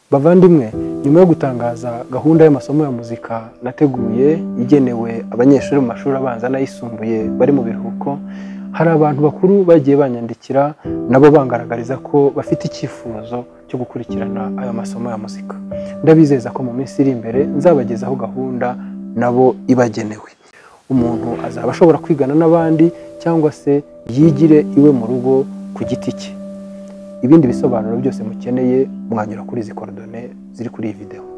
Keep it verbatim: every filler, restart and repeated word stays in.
Bavandimwe, nyuma yo gutangaza gahunda y'amasomo ya muzika nateguye igenewe abanyeshuri mu mashuri abanza n'ayisumbuye bari mu biruhuko, hari abantu bakuru bagiye banyandikira nabo bangaragariza ko bafite icyifuzo cyo gukurikirana ayo masomo ya muzika. Ndabizeza ko mu minsi iri imbere nzabagezaho gahunda nabo ibagenewe. Umuntu azaba ashobora kwigana n'abandi cyangwa se yigire iwe mu rugo ku giti cye. Ibindi bisobanuro byose mukeneye mwanyura kuri izi korodone ziri kuri iyi video.